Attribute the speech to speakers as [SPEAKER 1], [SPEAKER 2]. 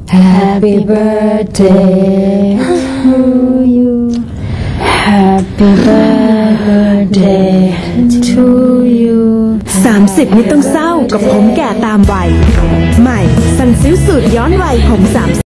[SPEAKER 1] Happy birthday to you Happy birthday to you
[SPEAKER 2] 30ไม่ต้องเศร้ากับผมแก่ตามวัยใหม่ซันซิลสูตรย้อนวัยผม30